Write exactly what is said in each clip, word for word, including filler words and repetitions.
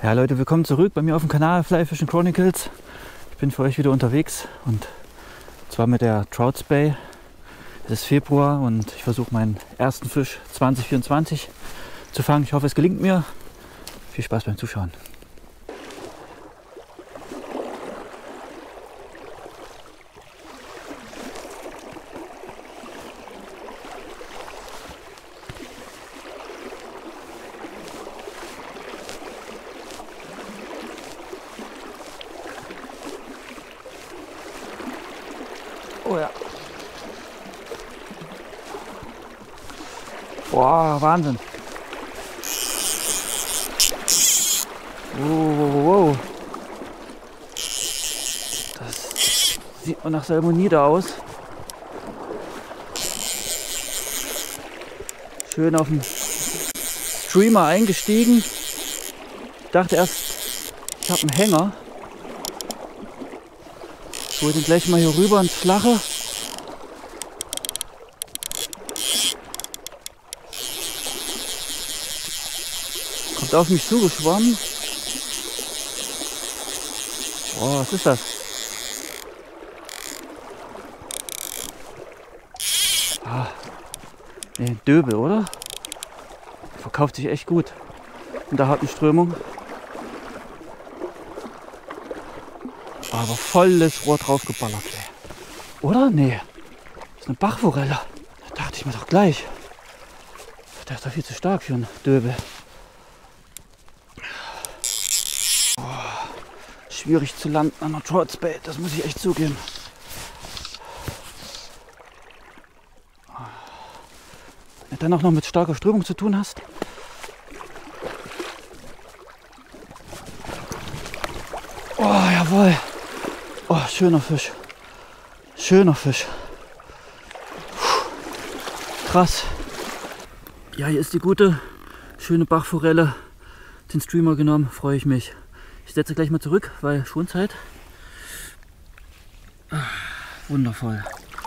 Ja Leute, willkommen zurück bei mir auf dem Kanal Fly Fishing Chronicles. Ich bin für euch wieder unterwegs und zwar mit der Trout Spey. Es ist Februar und ich versuche meinen ersten Fisch zwanzig vierundzwanzig zu fangen. Ich hoffe, es gelingt mir. Viel Spaß beim Zuschauen. Oh ja. Boah, Wahnsinn. Wow, wow, wow. Das sieht man nach Salmonide aus. Schön auf dem Streamer eingestiegen. Ich dachte erst, ich habe einen Hänger. Ich hole den gleich mal hier rüber ins Flache. Kommt auf mich zugeschwommen. Oh, was ist das? Ah, nee, Döbel, oder? Verkauft sich echt gut in der harten Strömung. Aber volles Rohr drauf geballert, ey. Oder? Nee. Das ist eine Bachforelle. Da dachte ich mir doch gleich. Der ist doch viel zu stark für einen Döbel. Oh, schwierig zu landen an der Trout Spey, das muss ich echt zugeben. Wenn du dann auch noch mit starker Strömung zu tun hast. Oh, jawohl. Oh, schöner Fisch. Schöner Fisch. Puh. Krass. Ja, hier ist die gute, schöne Bachforelle. Den Streamer genommen, freue ich mich. Ich setze gleich mal zurück, weil Schonzeit. Ah, wundervoll.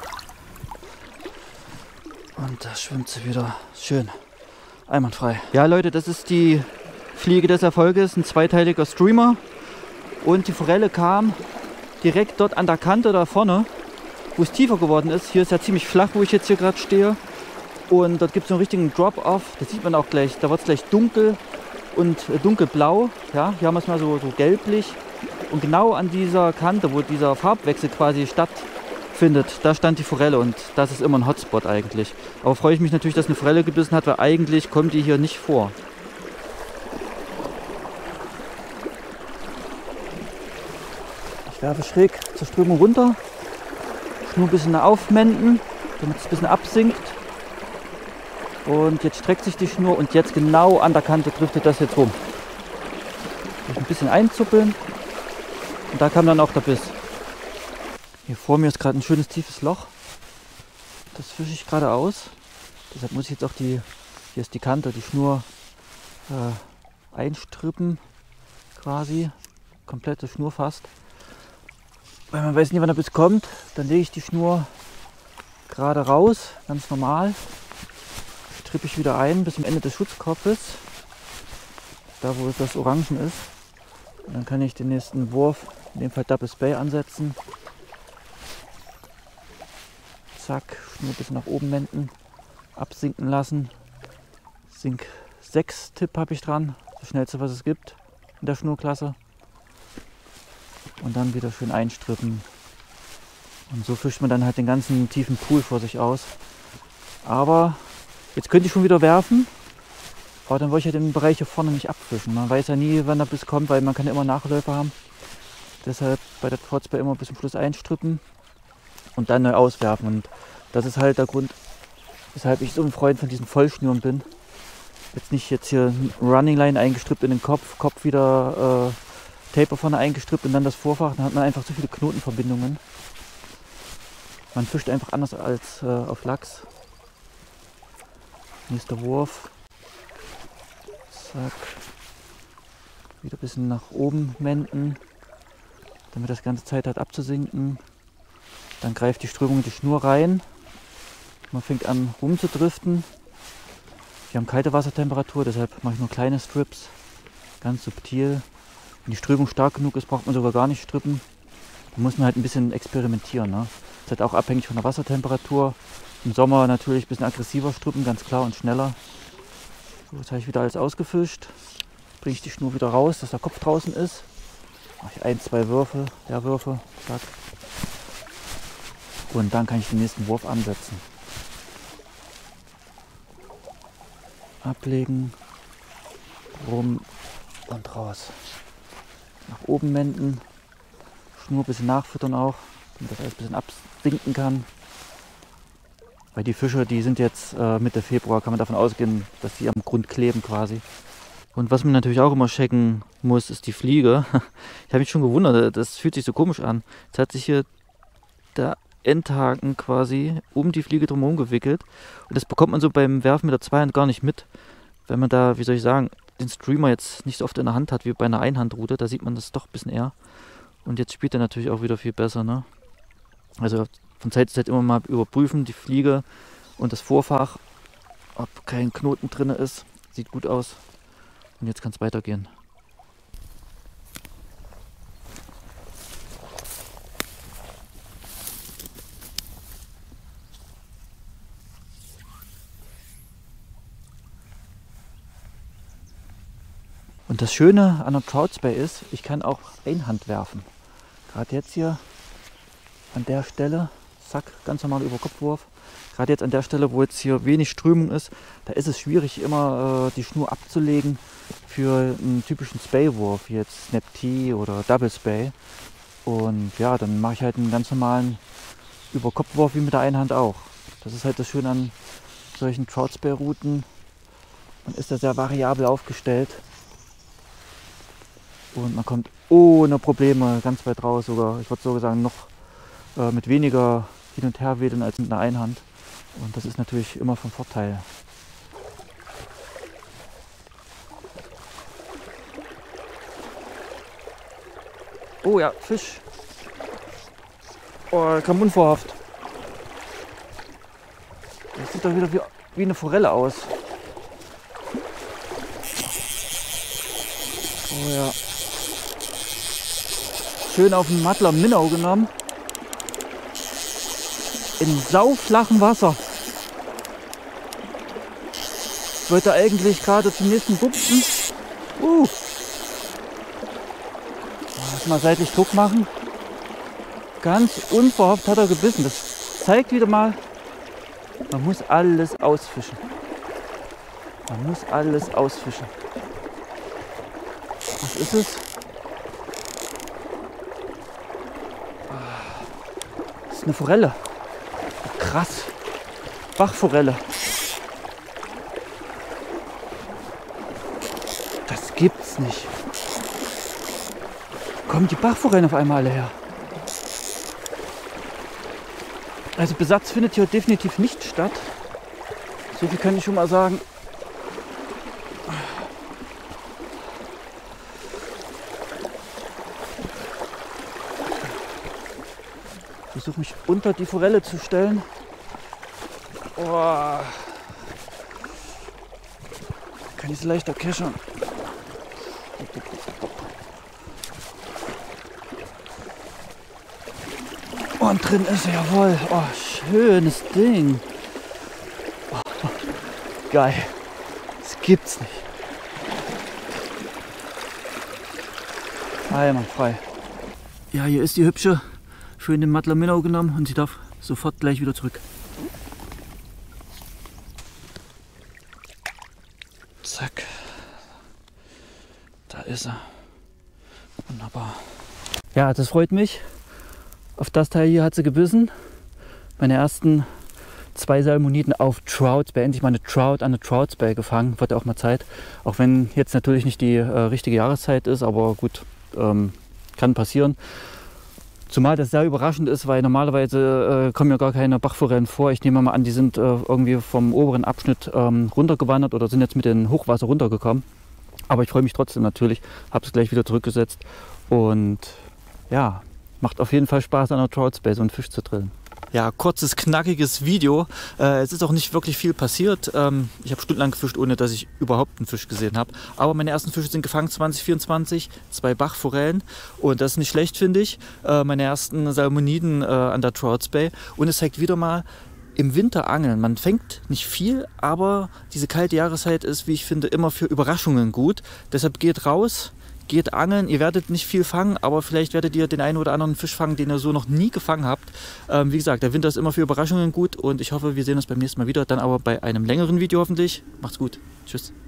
Und da schwimmt sie wieder schön. Einwandfrei. Ja Leute, das ist die Fliege des Erfolges. Ein zweiteiliger Streamer. Und die Forelle kam direkt dort an der Kante da vorne, wo es tiefer geworden ist. Hier ist ja ziemlich flach, wo ich jetzt hier gerade stehe. Und dort gibt es einen richtigen Drop-Off. Das sieht man auch gleich. Da wird es gleich dunkel und äh, dunkelblau. Ja, hier haben wir es mal so, so gelblich. Und genau an dieser Kante, wo dieser Farbwechsel quasi stattfindet, da stand die Forelle. Und das ist immer ein Hotspot eigentlich. Aber freue ich mich natürlich, dass eine Forelle gebissen hat, weil eigentlich kommt die hier nicht vor. Ich werfe schräg zur Strömung runter, nur ein bisschen aufmenden, damit es ein bisschen absinkt. Und jetzt streckt sich die Schnur und jetzt genau an der Kante driftet das jetzt rum. Ein bisschen einzuppeln und da kam dann auch der Biss. Hier vor mir ist gerade ein schönes tiefes Loch. Das fische ich gerade aus. Deshalb muss ich jetzt auch die, hier ist die Kante, die Schnur äh, einstrippen quasi, komplette Schnur fast. Weil man weiß nie, wann der Biss kommt, dann lege ich die Schnur gerade raus, ganz normal. Strippe ich wieder ein bis zum Ende des Schutzkopfes, da wo das Orangen ist. Und dann kann ich den nächsten Wurf, in dem Fall Double Spey, ansetzen. Zack, Schnur ein bisschen nach oben wenden, absinken lassen. Sink sechs Tipp habe ich dran, das schnellste was es gibt in der Schnurklasse. Und dann wieder schön einstrippen. Und so fischt man dann halt den ganzen tiefen Pool vor sich aus. Aber jetzt könnte ich schon wieder werfen. Aber dann wollte ich ja den Bereich hier vorne nicht abfischen. Man weiß ja nie, wann der Biss kommt, weil man kann ja immer Nachläufe haben. Deshalb bei der Trout Spey immer bis zum Schluss einstrippen und dann neu auswerfen. Und das ist halt der Grund, weshalb ich so ein Freund von diesen Vollschnüren bin. Jetzt nicht jetzt hier Running Line eingestrippt in den Kopf, Kopf wieder äh, Taper vorne eingestrippt und dann das Vorfach, dann hat man einfach so viele Knotenverbindungen. Man fischt einfach anders als äh, auf Lachs. Nächster Wurf. Zack. Wieder ein bisschen nach oben wenden, damit das ganze Zeit hat abzusinken. Dann greift die Strömung in die Schnur rein. Man fängt an rumzudriften. Wir haben kalte Wassertemperatur, deshalb mache ich nur kleine Strips. Ganz subtil. Wenn die Strömung stark genug ist, braucht man sogar gar nicht strippen. Da muss man halt ein bisschen experimentieren. Ne? Das ist halt auch abhängig von der Wassertemperatur. Im Sommer natürlich ein bisschen aggressiver strippen, ganz klar, und schneller. So, jetzt habe ich wieder alles ausgefischt. Jetzt bringe ich die Schnur wieder raus, dass der Kopf draußen ist. Mache ich ein, zwei Würfe, der Würfe, zack. Und dann kann ich den nächsten Wurf ansetzen. Ablegen, rum und raus. Nach oben wenden, Schnur ein bisschen nachfüttern auch, damit das alles ein bisschen absinken kann. Weil die Fische, die sind jetzt äh, Mitte Februar, kann man davon ausgehen, dass die am Grund kleben quasi. Und was man natürlich auch immer checken muss, ist die Fliege. Ich habe mich schon gewundert, das fühlt sich so komisch an. Jetzt hat sich hier der Endhaken quasi um die Fliege drumherum gewickelt. Und das bekommt man so beim Werfen mit der Zweihand gar nicht mit. Wenn man da, wie soll ich sagen, den Streamer jetzt nicht so oft in der Hand hat wie bei einer Einhandrute, da sieht man das doch ein bisschen eher. Und jetzt spielt er natürlich auch wieder viel besser. Ne? Also von Zeit zu Zeit immer mal überprüfen, die Fliege und das Vorfach, ob kein Knoten drin ist. Sieht gut aus. Und jetzt kann es weitergehen. Und das Schöne an der Trout Spey ist, ich kann auch Einhand werfen. Gerade jetzt hier an der Stelle, zack, ganz normal Überkopfwurf. Gerade jetzt an der Stelle, wo jetzt hier wenig Strömung ist, da ist es schwierig, immer äh, die Schnur abzulegen für einen typischen Spey-Wurf, wie jetzt Snap T oder Double Spey. Und ja, dann mache ich halt einen ganz normalen Überkopfwurf wie mit der Einhand auch. Das ist halt das Schöne an solchen Trout Spey-Routen. Man ist da sehr variabel aufgestellt. Und man kommt ohne Probleme ganz weit raus, sogar, ich würde so sagen, noch äh, mit weniger Hin- und Herwedeln als mit einer Einhand. Und das ist natürlich immer von Vorteil. Oh ja, Fisch. Oh, kam unvorhaft. Das sieht doch wieder wie, wie eine Forelle aus. Oh ja. Schön auf den Mattler Minnow genommen. In sauflachem Wasser. Ich wollte eigentlich gerade zum nächsten Bupsen. Uh. Mal seitlich Druck machen. Ganz unverhofft hat er gebissen. Das zeigt wieder mal, man muss alles ausfischen. Man muss alles ausfischen. Was ist es? Das ist eine Forelle. Oh, krass. Bachforelle. Das gibt's nicht. Kommen die Bachforellen auf einmal alle her? Also Besatz findet hier definitiv nicht statt. So viel kann ich schon mal sagen. Ich versuche mich unter die Forelle zu stellen. Oh. Kann ich es leichter keschern. Und drin ist er, jawohl. Oh, schönes Ding. Oh, geil. Das gibt's nicht. Einwandfrei. Ja, hier ist die Hübsche. Schön den Mattler Minnow genommen und sie darf sofort gleich wieder zurück. Zack. Da ist er. Wunderbar. Ja, das freut mich. Auf das Teil hier hat sie gebissen. Meine ersten zwei Salmoniden auf Trout Spey. Endlich mal eine Trout an eine Trout Spey gefangen. Wird auch mal Zeit. Auch wenn jetzt natürlich nicht die äh, richtige Jahreszeit ist, aber gut, ähm, kann passieren. Zumal das sehr überraschend ist, weil normalerweise äh, kommen ja gar keine Bachforellen vor. Ich nehme mal an, die sind äh, irgendwie vom oberen Abschnitt ähm, runtergewandert oder sind jetzt mit dem Hochwasser runtergekommen. Aber ich freue mich trotzdem natürlich. Habe es gleich wieder zurückgesetzt. Und ja, macht auf jeden Fall Spaß, an der Trout Spey so einen Fisch zu drillen. ja, kurzes, knackiges Video. Äh, es ist auch nicht wirklich viel passiert. Ähm, ich habe stundenlang gefischt, ohne dass ich überhaupt einen Fisch gesehen habe. Aber meine ersten Fische sind gefangen zwanzig vierundzwanzig. Zwei Bachforellen. Und das ist nicht schlecht, finde ich. Äh, meine ersten Salmoniden äh, an der Trouts Bay. Und es zeigt wieder mal, im Winter angeln. Man fängt nicht viel, aber diese kalte Jahreszeit ist, wie ich finde, immer für Überraschungen gut. Deshalb geht raus. Geht angeln, ihr werdet nicht viel fangen, aber vielleicht werdet ihr den einen oder anderen Fisch fangen, den ihr so noch nie gefangen habt. Ähm, wie gesagt, der Winter ist immer für Überraschungen gut und ich hoffe, wir sehen uns beim nächsten Mal wieder, dann aber bei einem längeren Video hoffentlich. Macht's gut. Tschüss.